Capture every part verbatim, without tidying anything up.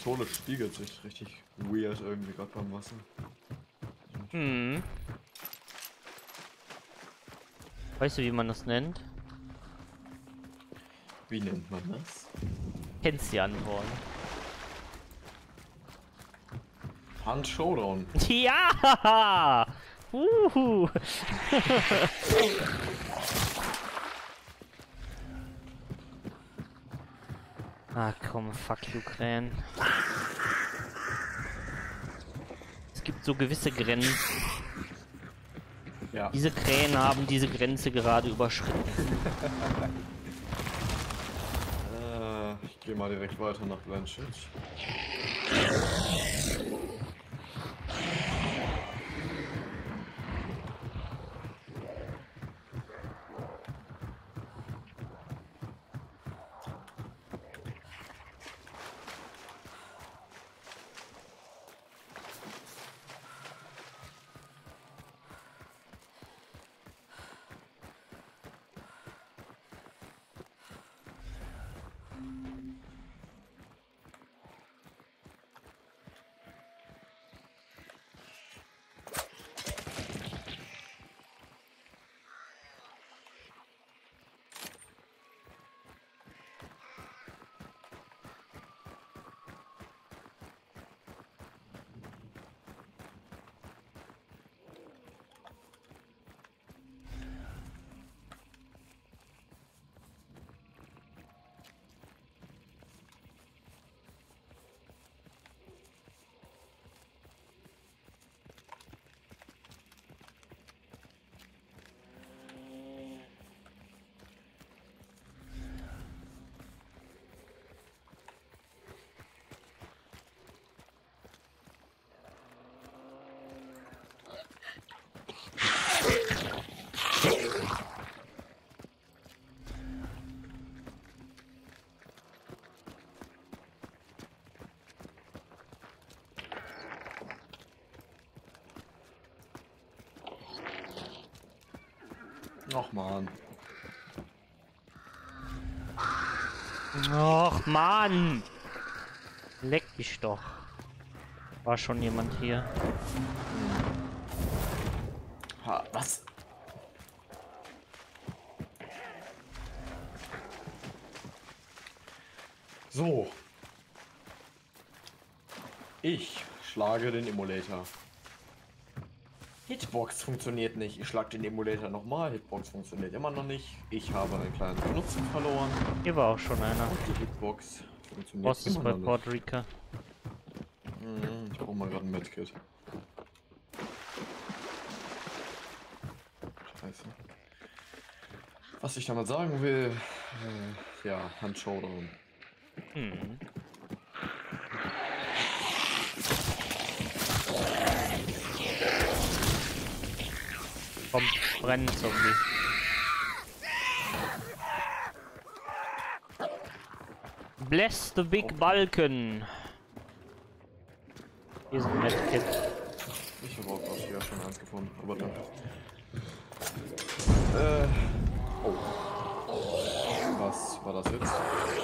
Pistole spiegelt sich richtig weird irgendwie gerade beim Wasser. Hm. Weißt du, wie man das nennt? Wie nennt man das? Kennst die Antwort. Hand Showdown. Ja! Uhu. Ah komm, fuck you, Krähen. Es gibt so gewisse Grenzen. Ja. Diese Krähen haben diese Grenze gerade überschritten. äh, ich gehe mal direkt weiter nach Blanchett. Och man. Och Mann! Leck dich doch. War schon jemand hier. Ha, was? So. Ich schlage den Emulator. Hitbox funktioniert nicht. Ich schlag den Emulator nochmal. Hitbox funktioniert immer noch nicht. Ich habe einen kleinen Benutzer verloren. Hier war auch schon einer. Und die Hitbox funktioniert Boss ist immer bei noch Port nicht. Rica. Hm, ich brauche mal gerade ein Medkit. Scheiße. Was ich damit sagen will, äh, ja, Hand Showdown. Hm. Komm, brennen, Zombie. Bless the big Balken. Hier ist ein Medkit. Ich habe auch hier schon eins gefunden, aber danke. Äh. Oh. Was war das jetzt?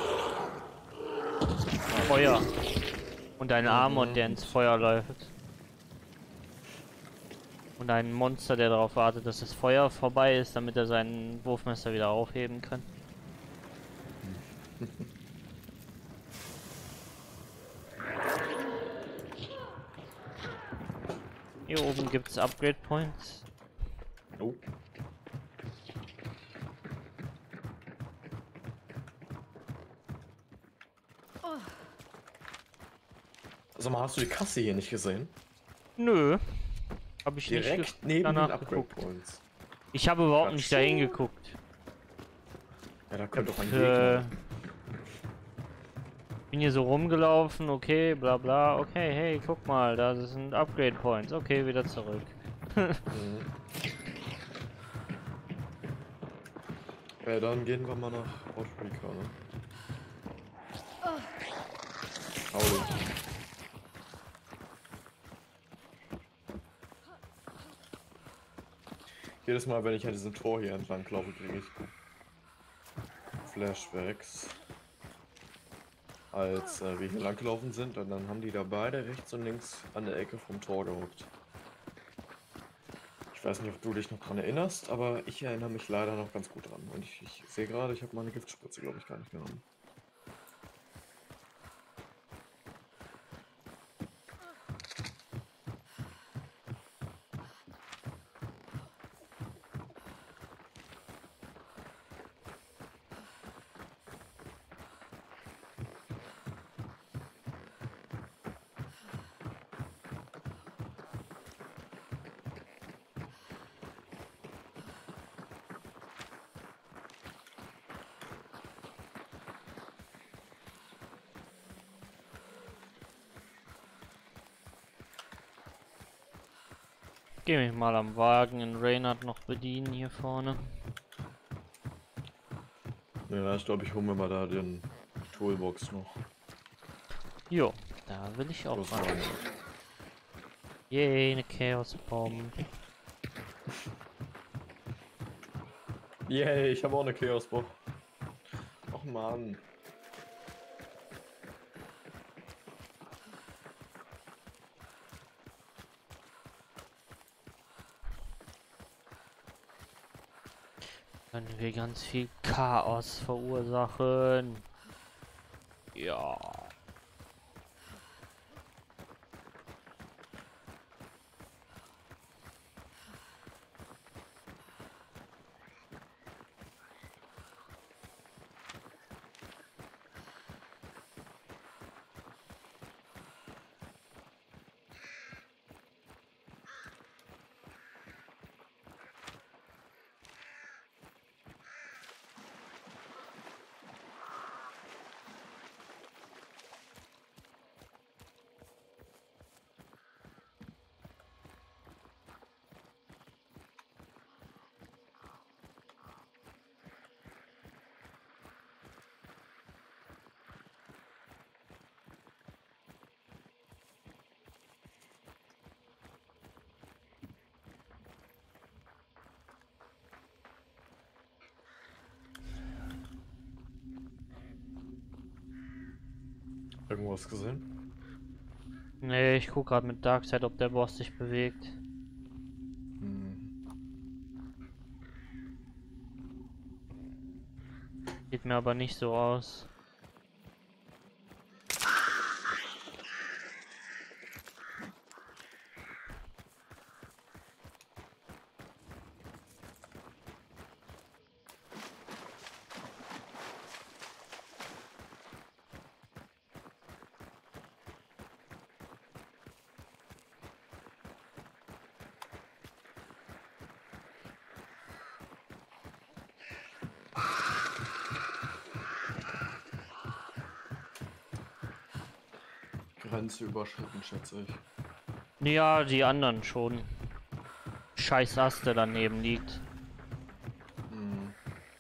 Feuer. Und ein Armor, der ins Feuer läuft. Und ein Monster, der darauf wartet, dass das Feuer vorbei ist, damit er seinen Wurfmesser wieder aufheben kann. Hier oben gibt es Upgrade Points. Oh. Sag mal, hast du die Kasse hier nicht gesehen? Nö. Habe ich Direkt nicht neben den danach Upgrade geguckt. Points. Ich habe überhaupt Ach nicht so. dahin geguckt. Ja, da könnte doch ein Äh, Gegner. bin hier so rumgelaufen, okay, bla bla, okay, hey, guck mal, da sind Upgrade Points, okay, wieder zurück. Mhm. Ja, dann gehen wir mal nach Port Rica, ne? Howdy. Jedes Mal, wenn ich an diesem Tor hier entlang laufe, kriege ich Flashbacks. als äh, wir hier lang gelaufen sind, und dann haben die da beide rechts und links an der Ecke vom Tor gehockt. Ich weiß nicht, ob du dich noch dran erinnerst, aber ich erinnere mich leider noch ganz gut dran. Und ich, ich sehe gerade, ich habe meine Giftspritze, glaube ich, gar nicht genommen. Geh mich mal am Wagen in Reynard noch bedienen hier vorne. Ja, ich glaube, ich hole mir mal da den Toolbox noch. Jo, da will ich auch Das ran. war- Yay, eine Chaos-Bomb. Yay, ich habe auch eine Chaos-Box. Och Mann. Können wir ganz viel Chaos verursachen. Ja. Irgendwas gesehen? Nee, ich guck gerade mit Darkseid, ob der Boss sich bewegt. Hm. Sieht mir aber nicht so aus. Grenze überschritten, schätze ich. Ja, die anderen schon. Scheiß Ast, der daneben liegt. Hm.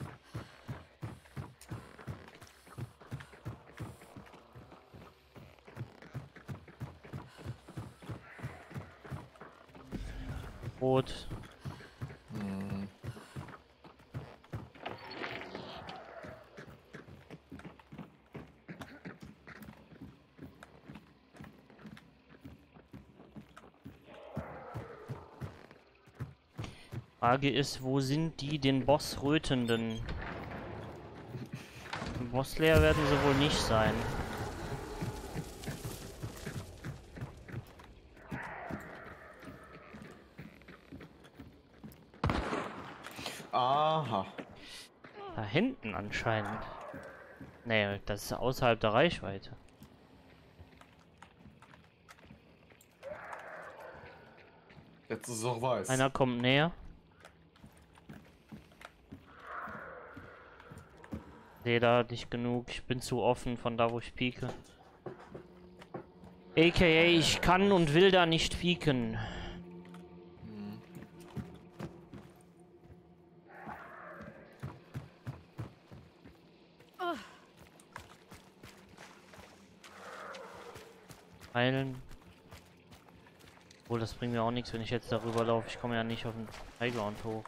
Rot. Hm. Frage ist, wo sind die den Boss Rötenden? Boss leer werden sie wohl nicht sein. Aha. Da hinten anscheinend. Nee, das ist außerhalb der Reichweite. Jetzt ist es auch weiß. Einer kommt näher. Sehe da nicht genug. Ich bin zu offen von da, wo ich pieke. A K A, ich kann und will da nicht pieken. Hm. Heilen. Obwohl, das bringt mir auch nichts, wenn ich jetzt darüber laufe. Ich komme ja nicht auf den Highground hoch.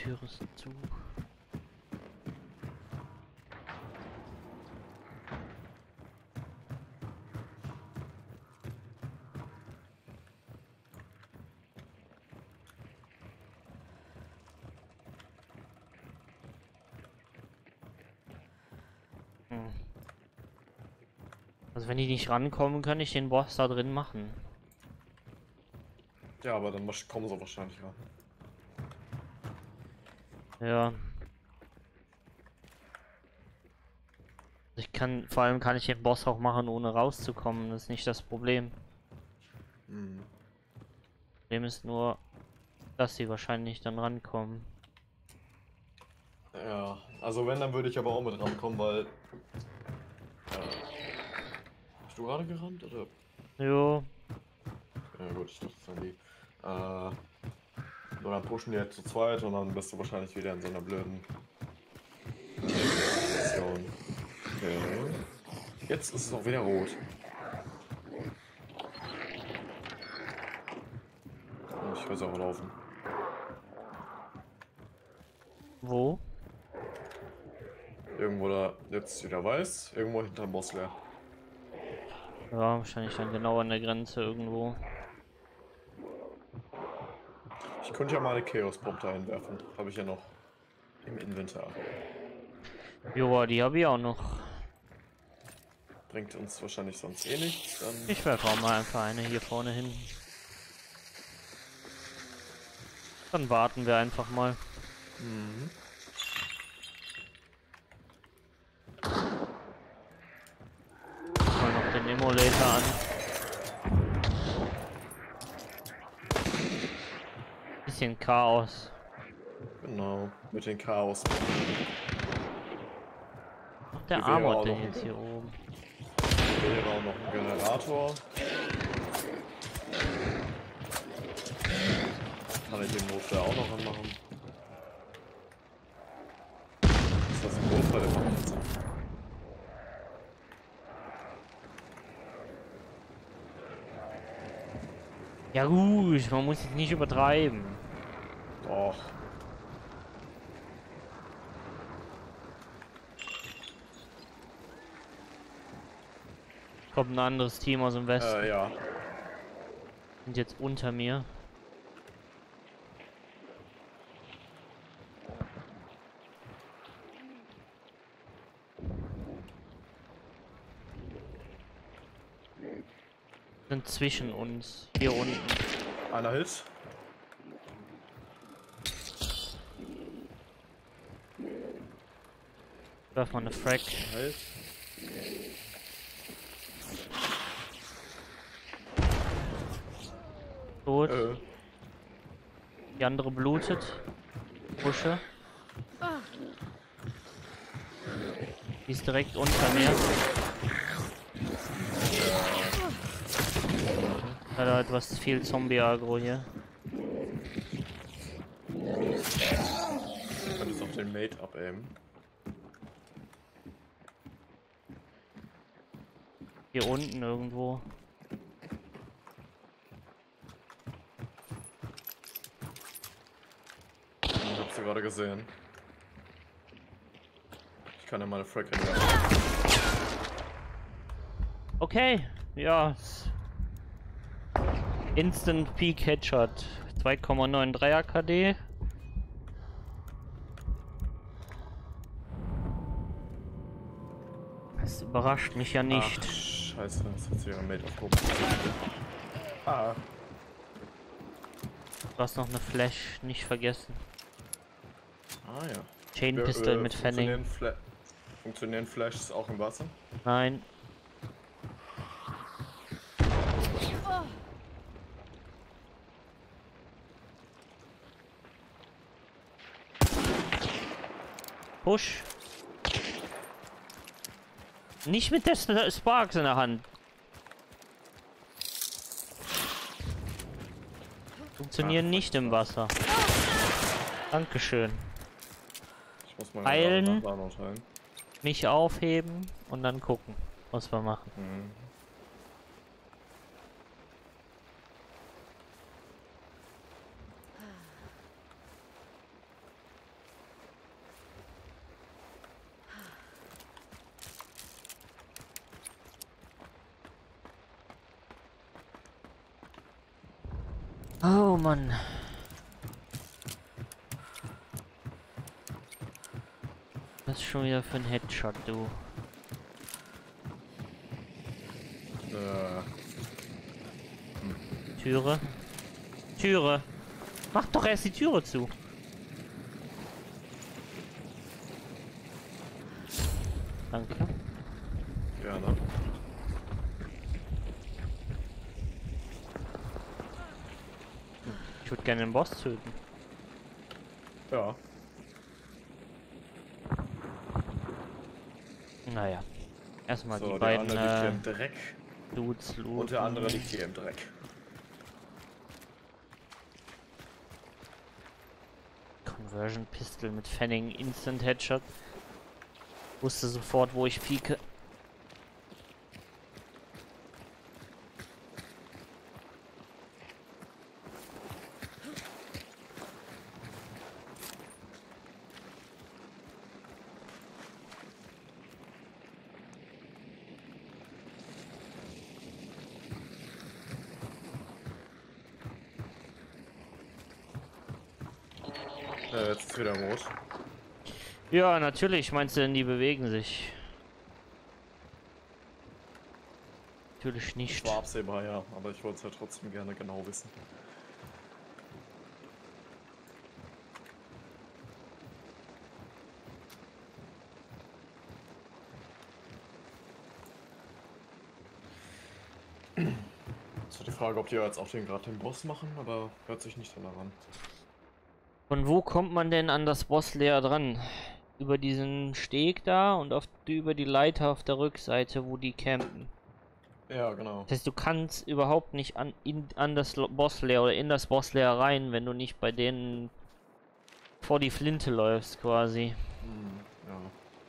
Tür ist zu. Hm. Also wenn die nicht rankommen, kann ich den Boss da drin machen. Ja, aber dann wasch- kommen sie wahrscheinlich ran. Ja. Ich kann, vor allem kann ich den Boss auch machen, ohne rauszukommen. Das ist nicht das Problem. Mhm. Problem ist nur, dass sie wahrscheinlich dann rankommen. Ja, also wenn, dann würde ich aber auch mit rankommen, weil... Äh, hast du gerade gerannt, oder? Jo. Ja gut, ich dachte, das waren die. Äh, nur dann pushen die jetzt zu zweit und dann bist du wahrscheinlich wieder in so einer blöden Situation. Okay. Jetzt ist es auch wieder rot. Oh, ich höre es auch laufen. Wo? Irgendwo da, jetzt wieder weiß, irgendwo hinterm Boss leer. Ja, wahrscheinlich dann genau an der Grenze irgendwo. Ich könnte ja mal eine Chaos-Bombe einwerfen. Habe ich ja noch im Inventar. Joa, die habe ich auch noch. Bringt uns wahrscheinlich sonst eh nichts. Dann Ich werfe auch mal einfach eine hier vorne hin. Dann warten wir einfach mal. mhm. Mal noch den Emulator an. Bisschen Chaos. Genau, mit den Chaos. Ach, der Hier wäre Armor auch denn noch ein- jetzt hier oben. Hier wäre auch noch ein Generator. Kann ich den Notfall auch noch anmachen. Ist das ein Notfall, der macht nichts. Ja gut, man muss jetzt nicht übertreiben. Doch. Kommt ein anderes Team aus dem Westen. Äh, ja. Sind jetzt unter mir. Sind zwischen uns. Hier unten. Einer Hit. Werf mal eine Frag. Halt. Tot. Äh. Die andere blutet. Busche. Die ist direkt unter mir. Hat halt was viel Zombie-Agro hier. Ich kann jetzt auf den Mate abaimen. Hier unten irgendwo. Ich hab sie gerade gesehen. Ich kann ja mal eine Frag hinwerfen. Okay, ja. Instant Peak Headshot. zwei Komma dreiundneunzig K D. Das überrascht mich ja nicht. Ach, scheiße, das hat sich ihre Mate aufgehoben. Ah. Du hast noch eine Flash nicht vergessen. Ah ja. Chain Wir, Pistol äh, mit Fanning. funktionieren Fla funktionieren Flashs auch im Wasser? Nein. Push. Nicht mit der Sp- Sparks in der Hand. Funktionieren Ach, nicht im Wasser. Dankeschön. Ich muss mal Heilen. Nachladen teilen. Mich aufheben und dann gucken, was wir machen. Mhm. Oh Mann. Was ist schon wieder für ein Headshot, du? Äh, Türe? Türe! Mach doch erst die Türe zu! Danke. gerne. Ich würde gerne den Boss töten. Ja. Naja. Erstmal So, die der beiden andere liegt hier äh, im Dreck. Dudes looten. Und der andere liegt hier im Dreck. Conversion Pistol mit Fanning Instant Headshot. Wusste sofort, wo ich pieke. Äh, jetzt ist wieder Rot. Ja, natürlich. Meinst du denn, die bewegen sich? Natürlich Das nicht. war absehbar, ja. Aber ich wollte es ja trotzdem gerne genau wissen. Das war die Frage, ob die jetzt auch den gerade den Boss machen, aber hört sich nicht danach an. Von wo kommt man denn an das Boss-Layer dran? Über diesen Steg da und auf, über die Leiter auf der Rückseite, wo die campen. Ja, genau. Das heißt, du kannst überhaupt nicht an, in, an das Boss-Layer oder in das Boss-Layer rein, wenn du nicht bei denen vor die Flinte läufst, quasi. Hm, ja.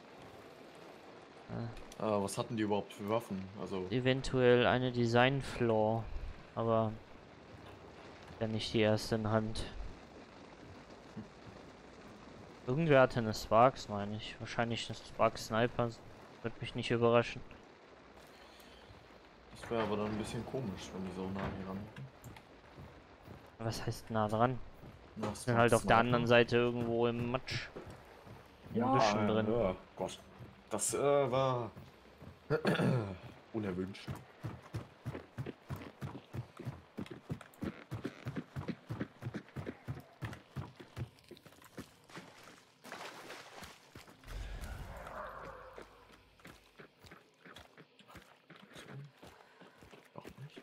Ja. Ah, was hatten die überhaupt für Waffen? Also, Eventuell eine Design-Flaw, aber ja nicht die erste in Hand. Irgendwer hatte eine Sparks, meine ich. Wahrscheinlich eine Spark Sniper. Würde mich nicht überraschen. das wäre aber dann ein bisschen komisch, wenn die so nah hier ran. Was heißt nah dran? Na, Sind halt auf der anderen Seite irgendwo im Matsch. Im Ja, Büschen drin. ja, Gott. Das äh, war unerwünscht. Doch nicht.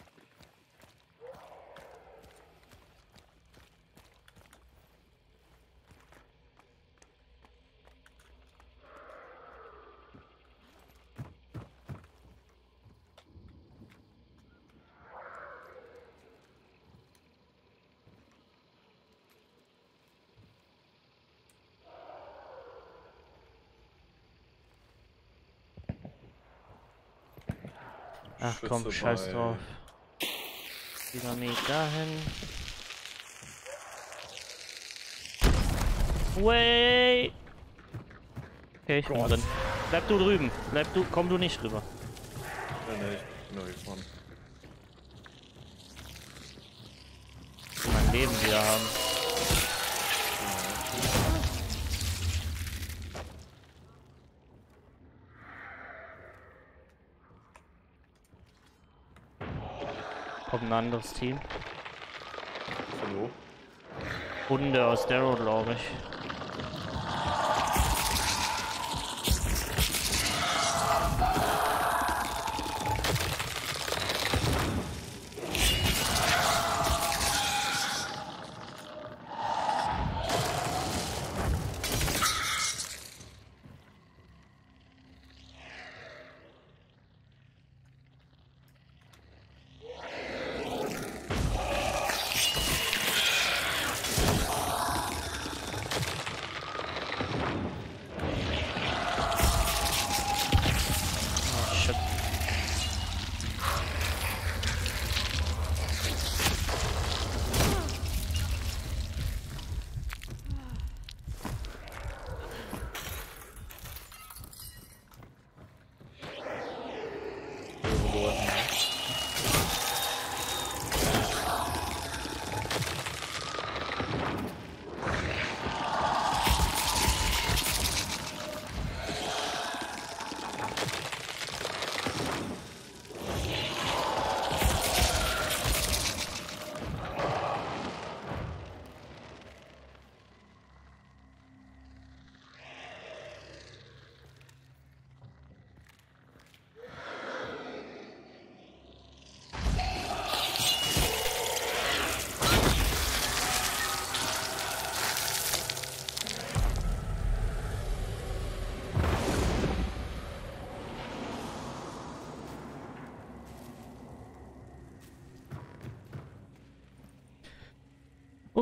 Ach komm, Schütze scheiß bei- drauf. Dynamit dahin. Way! Okay, ich bin Gott. drin. Bleib du drüben. Bleib du, komm du nicht rüber. Nee, nee, ich bin nur gefahren. Ich will mein Leben wieder haben. Kommt ein anderes Team. Hallo? Hunde aus Darrow, glaube ich.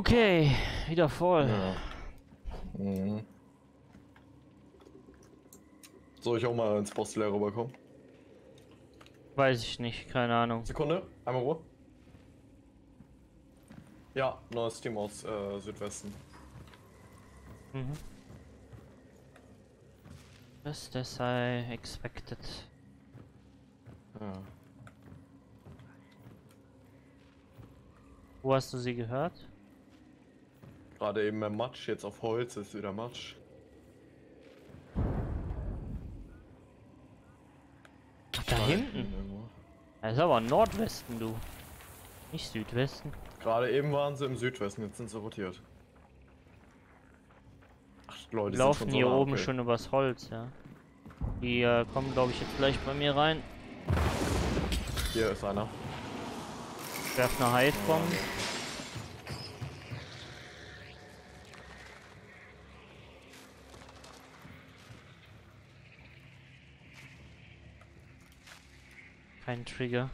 Okay, wieder voll. Ja. Mhm. Soll ich auch mal ins Postleer rüberkommen? Weiß ich nicht, keine Ahnung. Sekunde, einmal Ruhe. Ja, neues Team aus äh, Südwesten. Mhm. Just as I expected. Ja. Wo hast du sie gehört? Gerade eben im Matsch, jetzt auf Holz ist wieder Matsch. Ach, da hinten. irgendwo. Das ist aber Nordwesten, du. Nicht Südwesten. Gerade eben waren sie im Südwesten, jetzt sind sie rotiert. Ach, Leute, Die die sind laufen schon so hier nah, oben okay. schon übers Holz, ja. Die äh, kommen, glaube ich, jetzt gleich bei mir rein. Hier ist einer. Ich werf eine Hivebomb. Ja, Kein Trigger.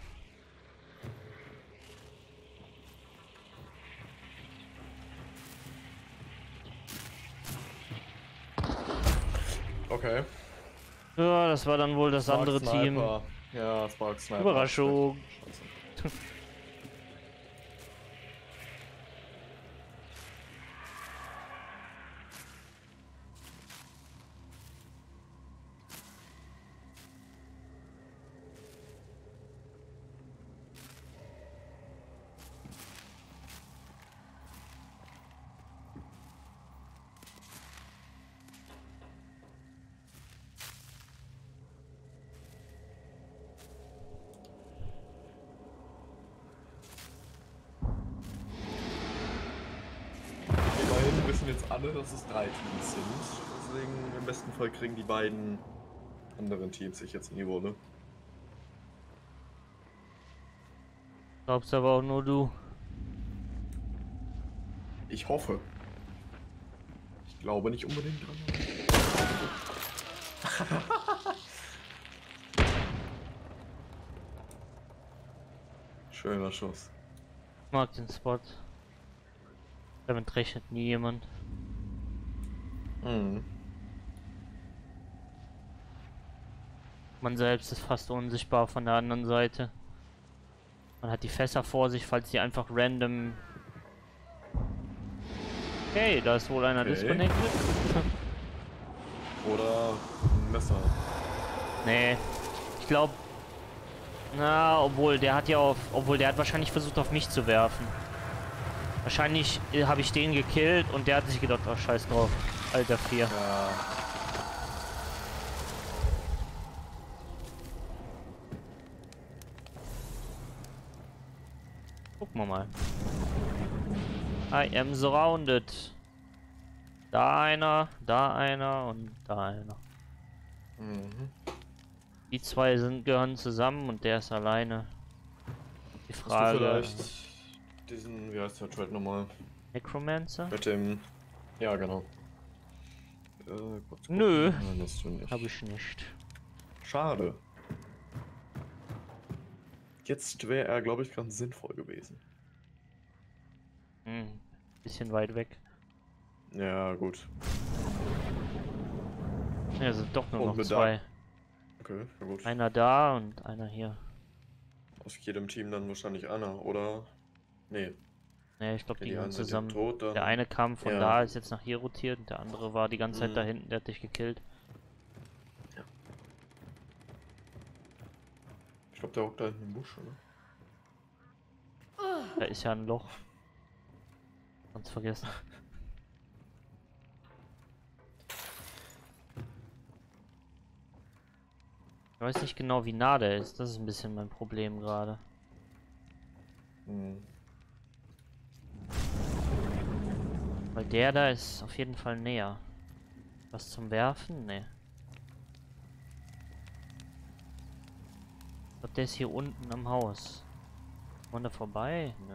okay. Ja, das war dann wohl das Spark andere Team. Sniper. Ja, Spark Sniper. Überraschung. Scheiße. Immerhin wissen jetzt alle, dass es drei Teams sind. Deswegen im besten Fall kriegen die beiden anderen Teams ich jetzt in die Wolle. Glaubst aber auch nur du. Ich hoffe. Ich glaube nicht unbedingt dran. Schöner Schuss. Ich mag den Spot. Damit rechnet nie jemand. Mhm. Man selbst ist fast unsichtbar von der anderen Seite. Man hat die Fässer vor sich, falls die einfach random... Okay, da ist wohl einer Okay. disconnected. Oder ein Messer. Nee, ich glaube... Na, obwohl, der hat ja auf... Obwohl, der hat wahrscheinlich versucht, auf mich zu werfen. Wahrscheinlich äh, habe ich den gekillt und der hat sich gedacht, oh, scheiß drauf. Alter, vier. Ja. Gucken wir mal. I am surrounded. Da einer, da einer und da einer. Mhm. Die zwei sind gehören zusammen und der ist alleine. Die Hast Frage. du vielleicht diesen, wie heißt der Trade nochmal? Necromancer? Mit dem. Ja, genau. Äh, kurz gucken. Nö. Nein, hast du nicht. Hab ich nicht. Schade. Jetzt wäre er, glaube ich, ganz sinnvoll gewesen. Hm, bisschen weit weg. Ja, gut. Ja, sind doch nur Und noch mit zwei. Okay, na gut. Einer da und einer hier. Aus jedem Team dann wahrscheinlich einer, oder? Nee. Ne, ich glaube, Okay, die die gehören einen sind zusammen. tot, dann. Der eine kam von Ja. da, ist jetzt nach hier rotiert und der andere war die ganze Zeit Mhm. da hinten, der hat dich gekillt. Ich glaube, der hockt da hinten im Busch, oder? Da ist ja ein Loch. Ganz vergessen. Ich weiß nicht genau, wie nah der ist. Das ist ein bisschen mein Problem gerade. Mhm. Weil der da ist auf jeden Fall näher. Was zum Werfen? Nee. Ich glaube, der ist hier unten am Haus. Kann man da vorbei? Nö.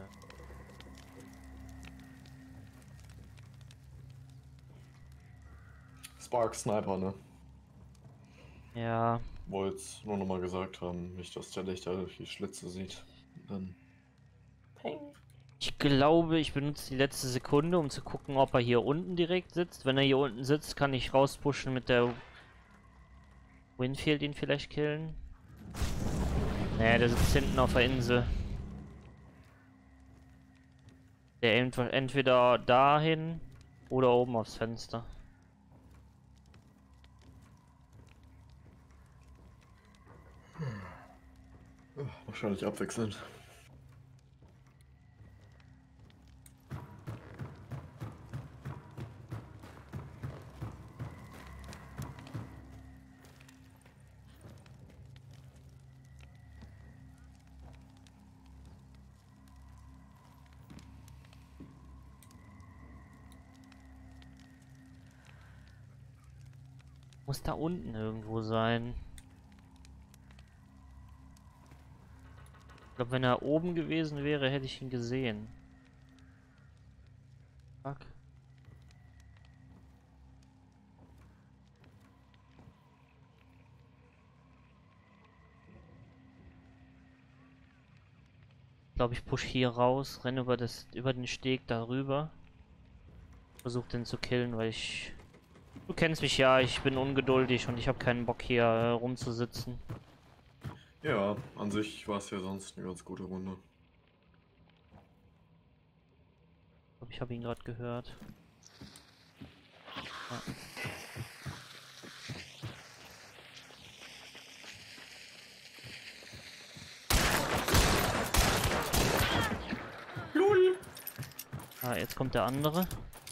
Spark Sniper, ne? Ja. Wollt's nur nochmal gesagt haben, nicht, dass der Lichter durch die Schlitze sieht. Und dann. Peng. Ich glaube, ich benutze die letzte Sekunde, um zu gucken, ob er hier unten direkt sitzt. Wenn er hier unten sitzt, kann ich rauspushen mit der Winfield ihn vielleicht killen. Naja, der sitzt hinten auf der Insel. Der aimt entweder dahin oder oben aufs Fenster. Hm. Wahrscheinlich abwechselnd. Muss da unten irgendwo sein. Ich glaube, wenn er oben gewesen wäre, hätte ich ihn gesehen. Fuck. Ich glaube, ich push hier raus, renne über das über den Steg darüber. Versuche den zu killen, weil ich... Du kennst mich ja, ich bin ungeduldig und ich habe keinen Bock hier äh, rumzusitzen. Ja, an sich war es ja sonst eine ganz gute Runde. Ich glaube, ich habe ihn gerade gehört. Ja. Lul. Ah, jetzt kommt der andere.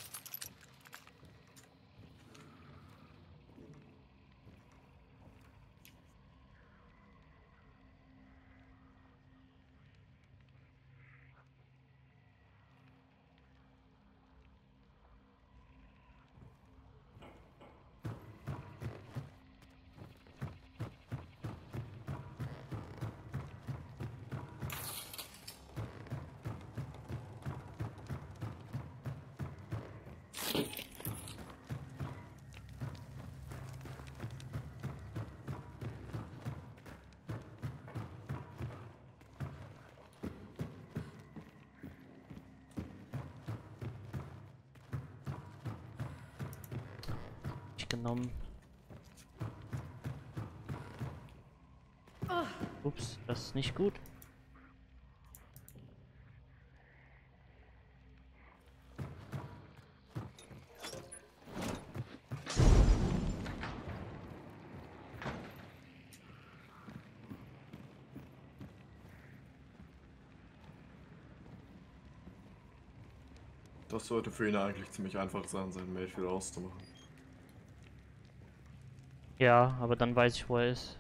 Genommen. Ups, das ist nicht gut. Das sollte für ihn eigentlich ziemlich einfach sein, seinen Mate wieder auszumachen. Ja, aber dann weiß ich, wo er ist.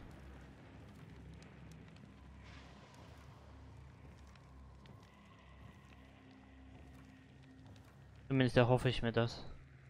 Zumindest erhoffe ich mir das.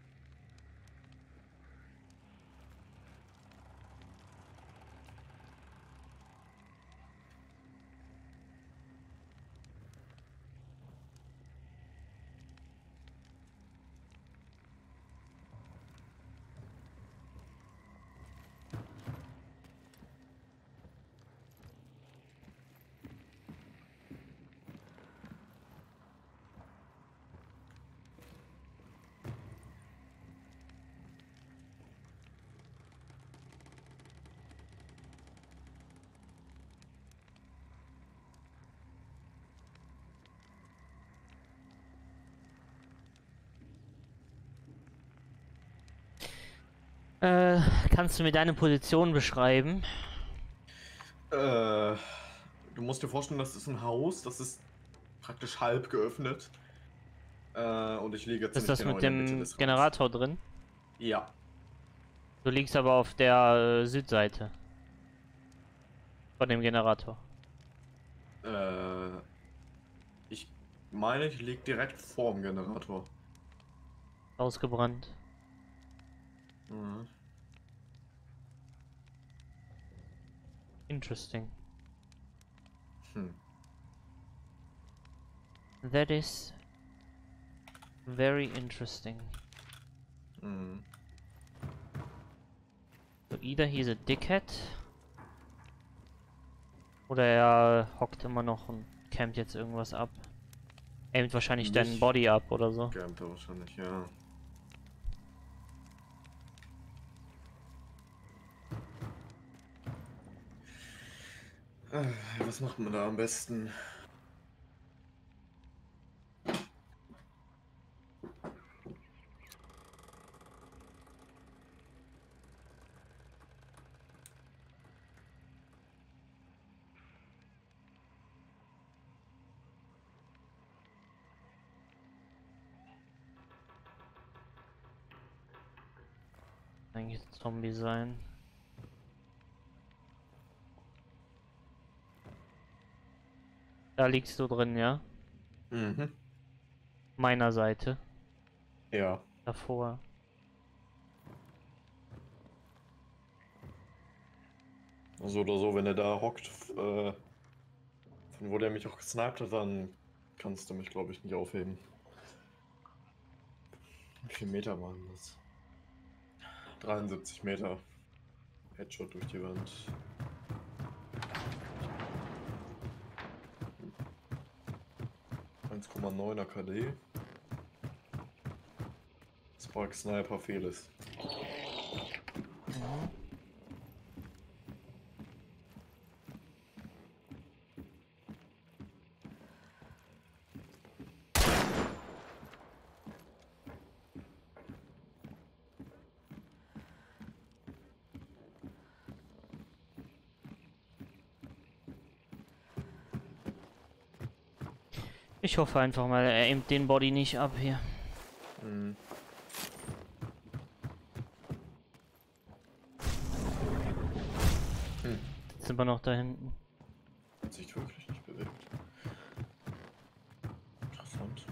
Äh, kannst du mir deine Position beschreiben? Äh, du musst dir vorstellen, das ist ein Haus, das ist praktisch halb geöffnet. Äh, und ich liege jetzt Ist das genau mit in der Mitte dem des Raums. Generator drin? Ja. Du liegst aber auf der äh, Südseite. Von dem Generator. Äh, ich meine, ich liege direkt vorm Generator. Ausgebrannt. Mhm. Interesting. Hm. That is very interesting. Mhm. So either he's a dickhead oder er hockt immer noch und campt jetzt irgendwas ab. Aimt wahrscheinlich deinen Nicht. Body ab oder so. Gamet er wahrscheinlich, ja. Äh, Was macht man da am besten? Eigentlich ein Zombie sein. Da liegst du drin, ja? Mhm. Meiner Seite. Ja. Davor. So oder so, wenn er da hockt, äh, von wo der mich auch gesniped hat, dann kannst du mich, glaube ich, nicht aufheben. Wie viele Meter waren das? dreiundsiebzig Meter. Headshot durch die Wand. eins Komma neuner K D. Spark Sniper Felis. Mhm. Ich hoffe einfach mal, er aimt den Body nicht ab hier. Mhm. Hm. Jetzt sind wir noch da hinten. Hat sich wirklich nicht bewegt. Interessant.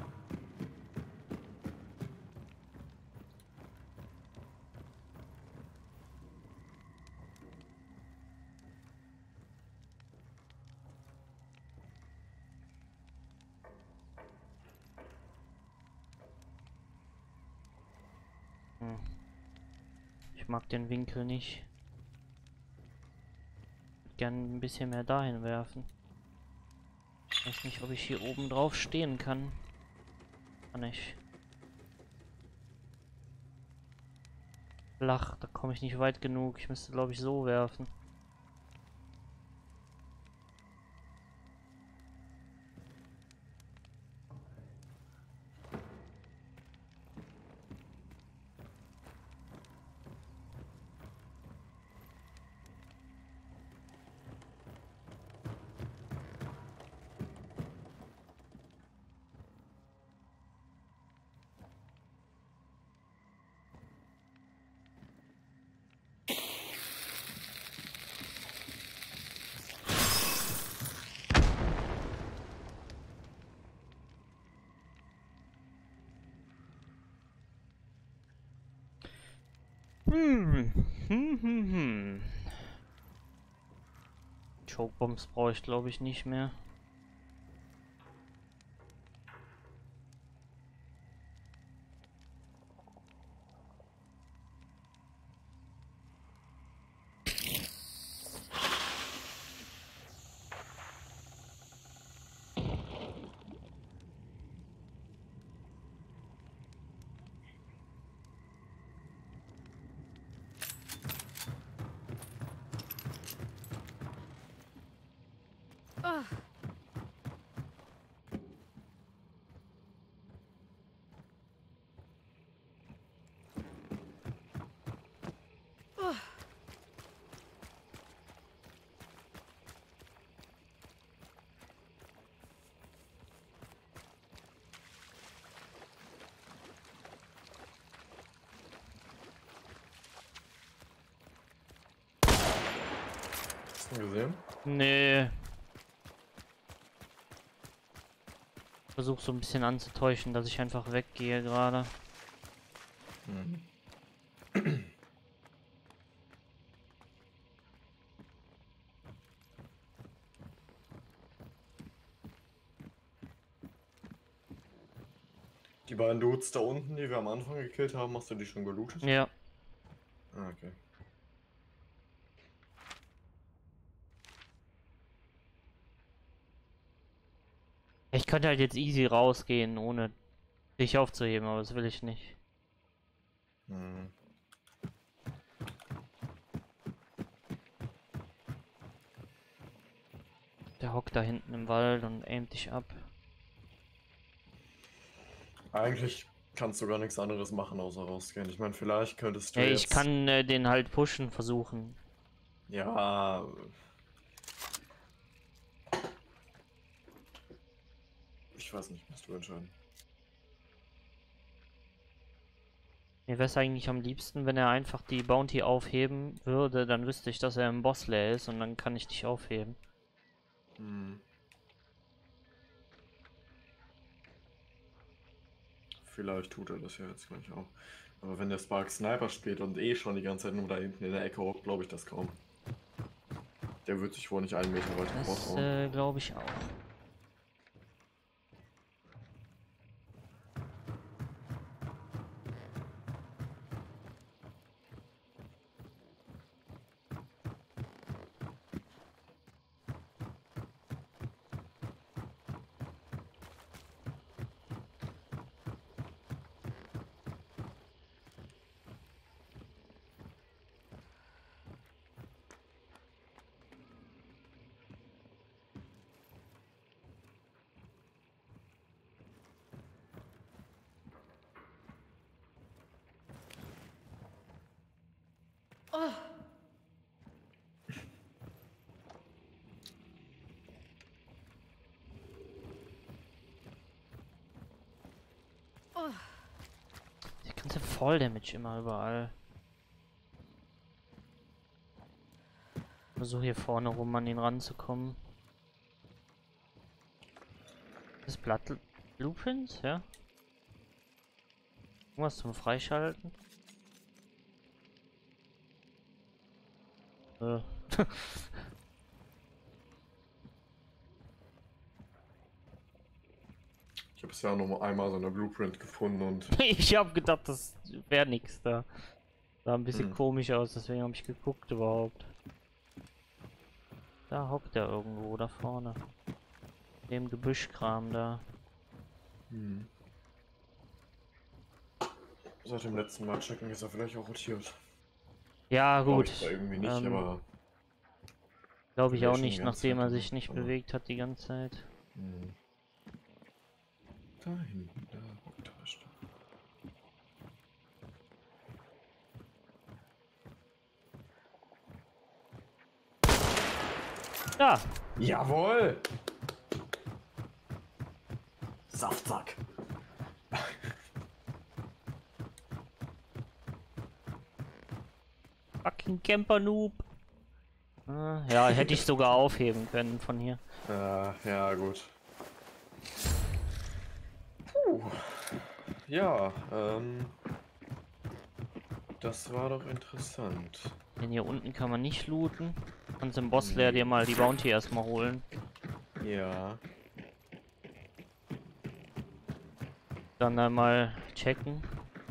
Hm. Ich mag den Winkel nicht. Gern ein bisschen mehr dahin werfen. Ich weiß nicht, ob ich hier oben drauf stehen kann. Kann ich. Flach, da komme ich nicht weit genug. Ich müsste, glaube ich, so werfen. Hm. Hm, hm, hm. Chokebombs brauche ich, glaube ich, nicht mehr. Hast du ihn gesehen? Nee. Versuch so ein bisschen anzutäuschen, dass ich einfach weggehe gerade. Mhm. Die beiden Dudes da unten, die wir am Anfang gekillt haben, hast du die schon gelootet? Ja. Ah, okay. Ich könnte halt jetzt easy rausgehen, ohne dich aufzuheben, aber das will ich nicht. Hm. Der hockt da hinten im Wald und aimt dich ab. Eigentlich kannst du gar nichts anderes machen, außer rausgehen. Ich meine, vielleicht könntest du Ja, jetzt... ich kann äh, den halt pushen versuchen. Ja... Ich weiß nicht, musst du entscheiden. Mir wäre es eigentlich am liebsten, wenn er einfach die Bounty aufheben würde, dann wüsste ich, dass er im Boss leer ist und dann kann ich dich aufheben. Hm. Vielleicht tut er das ja jetzt gleich auch. Aber wenn der Spark Sniper spielt und eh schon die ganze Zeit nur da hinten in der Ecke hockt, glaube ich das kaum. Der wird sich wohl nicht einen Meter weiter Das raushauen. äh, glaube ich auch. Der ganze Fall-Damage immer überall. Versuche hier vorne rum an ihn ranzukommen. Das Blatt Blueprints, ja? Irgendwas zum Freischalten? Äh. Ich habe bisher noch mal einmal so eine Blueprint gefunden und... Ich habe gedacht, das wäre nix da. Sah ein bisschen Hm. komisch aus, deswegen habe ich geguckt überhaupt. Da hockt er irgendwo, da vorne. Dem Gebüschkram da. Hm. Seit dem letzten Mal checken ist er vielleicht auch rotiert. Ja, Glaub gut. ich zwar irgendwie nicht, Ähm, aber... Glaube ich der auch ist schon nicht, die ganze nachdem Zeit er da, sich nicht aber- bewegt hat die ganze Zeit. Hm. Da hinten, da hockt er bestimmt. Ja, Jawohl! Saftsack! fucking Camper-Noob. Ah, ja, hätte ich sogar aufheben können von hier. Äh, ja, gut. Puh. Ja, ähm... das war doch interessant. Denn hier unten kann man nicht looten. Kannst im Boss leer dir mal die Bounty erstmal holen. Ja. Dann einmal checken.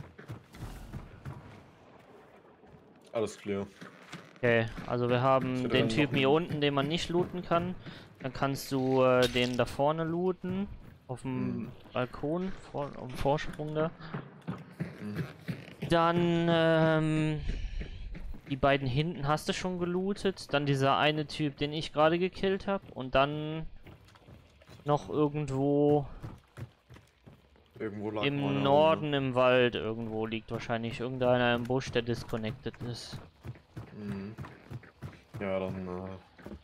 Alles klar. Okay, also wir Ich haben hätte den dann Typen noch hier einen- unten, den man nicht looten kann. Dann kannst du äh, den da vorne looten. Auf dem Mhm. Balkon, vor, auf dem Vorsprung da. Mhm. Dann, ähm, die beiden hinten hast du schon gelootet. Dann dieser eine Typ, den ich gerade gekillt habe. Und dann noch irgendwo Irgendwo lag im einer Norden rum, ne? im Wald irgendwo liegt wahrscheinlich irgendeiner im Busch, der disconnected ist. Mhm. Ja, dann, äh...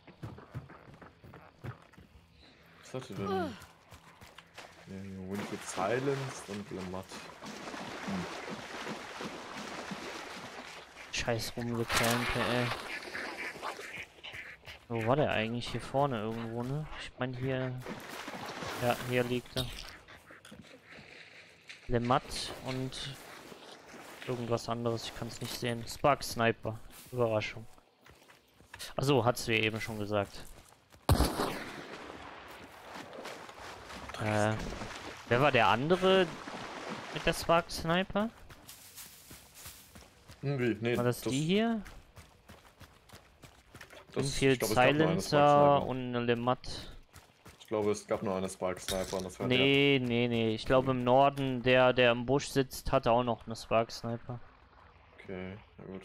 was hatte denn... Ja, hier Winfield Silence und Lamont. Scheiß rumgekämpfe, ey. Wo war der eigentlich? Hier vorne irgendwo, ne? Ich meine hier... Ja, hier liegt er. Lemmat und irgendwas anderes, ich kann es nicht sehen. Spark Sniper. Überraschung. Achso, hat's mir eben schon gesagt. Äh, wer war der andere mit der Spark Sniper? Hm, wie? Nee, War das, die hier? das, Winfield ich glaub, es gab nur eine Silencer Spark-Sniper. und eine Lemmat. Ich Ich glaube, es gab nur eine Spark Sniper und das war Nee, nee, nee. Ich glaube im Norden, der, der im Busch sitzt, hat auch noch eine Spark Sniper. der. Okay, na gut.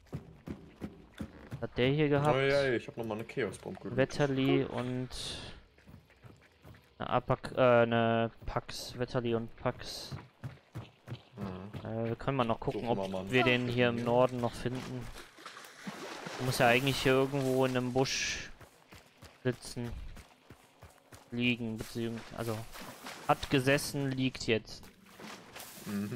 Hat der hier gehabt? Oh ja, ja, ich habe nochmal eine Chaos Bomb gelootet. Wetterli und eine, Apak äh, eine Pax, Wetterli und Pax. Mhm. Äh, wir können mal noch gucken, Suchen ob wir mal einen wir den Pax hier im hier. Norden noch finden. Muss ja eigentlich hier irgendwo in einem Busch sitzen. Liegen, beziehungsweise, also hat gesessen, liegt jetzt. Mhm.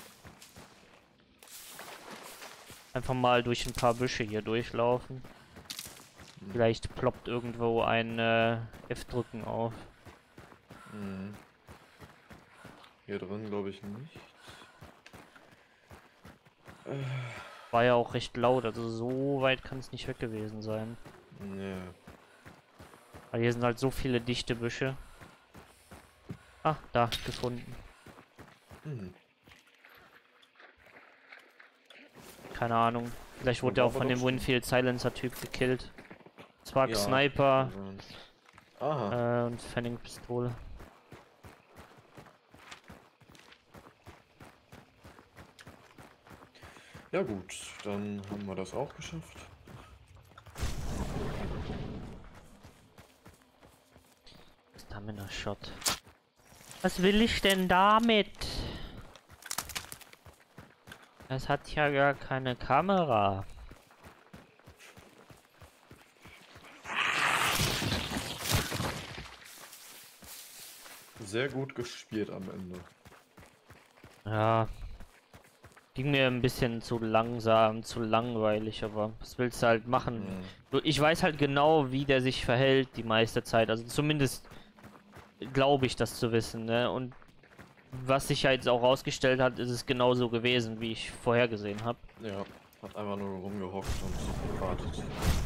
Einfach mal durch ein paar Büsche hier durchlaufen. Mhm. Vielleicht ploppt irgendwo ein äh, F-Drücken auf. Mhm. Hier drin glaube ich nicht. War ja auch recht laut, also so weit kann es nicht weg gewesen sein. Nee. Aber hier sind halt so viele dichte Büsche. Ah, da, gefunden. Mhm. Keine Ahnung. Vielleicht wurde Da er auch war von doch dem schon- Winfield Silencer Typ gekillt. Spark Ja, Sniper Aha. äh, und Fanning Pistole. Ja gut, dann haben wir das auch geschafft. Stamina Shot. Was will ich denn damit? Es hat ja gar keine Kamera. Sehr gut gespielt am Ende. Ja. Ging mir ein bisschen zu langsam, zu langweilig, aber was willst du halt machen? Mhm. Du, ich weiß halt genau, wie der sich verhält die meiste Zeit. Also zumindest glaube ich das zu wissen, ne? Und was sich ja jetzt auch rausgestellt hat, ist es genauso gewesen, wie ich vorhergesehen habe. Ja, hat einfach nur rumgehockt und gewartet.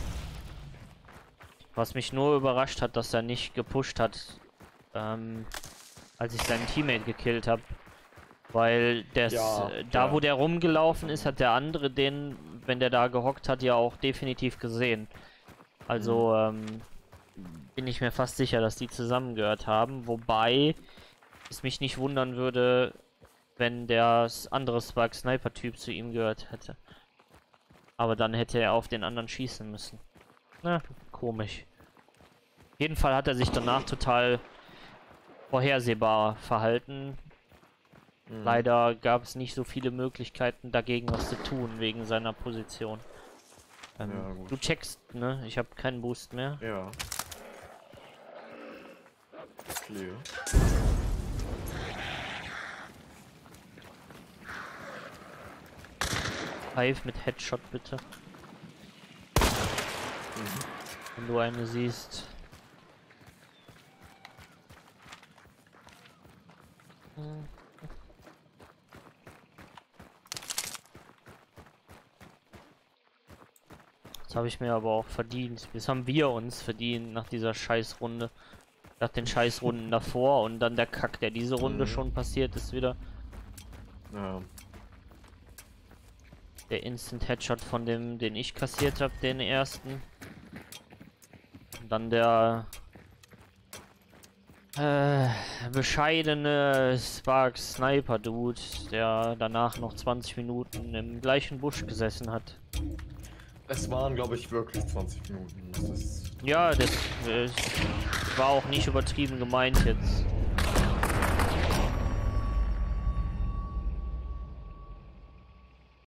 Was mich nur überrascht hat, dass er nicht gepusht hat, ähm, als ich seinen Teammate gekillt habe. Weil das, Ja, äh, da ja. wo der rumgelaufen ist, hat der andere den, wenn der da gehockt hat, ja auch definitiv gesehen. Also ähm, bin ich mir fast sicher, dass die zusammengehört haben. Wobei es mich nicht wundern würde, wenn der andere Spark Sniper Typ zu ihm gehört hätte. Aber dann hätte er auf den anderen schießen müssen. Na, komisch. Auf jeden Fall hat er sich danach total vorhersehbar verhalten. Mhm. Leider gab es nicht so viele Möglichkeiten dagegen was zu tun, wegen seiner Position. Ähm, Ja, gut. du checkst, ne? Ich habe keinen Boost mehr. Ja. Clear. Hive mit Headshot bitte. Mhm. Wenn du eine siehst. Hm. Das habe ich mir aber auch verdient. Das haben wir uns verdient nach dieser Scheißrunde. Nach den Scheißrunden davor und dann der Kack, der diese Runde Mhm. schon passiert ist wieder. Ja. Der Instant Headshot von dem, den ich kassiert habe, den ersten. Und dann der äh, bescheidene Spark Sniper Dude, der danach noch zwanzig Minuten im gleichen Busch gesessen hat. Es waren, glaube ich, wirklich zwanzig Minuten. Das ist Ja, das äh, war auch nicht übertrieben gemeint jetzt.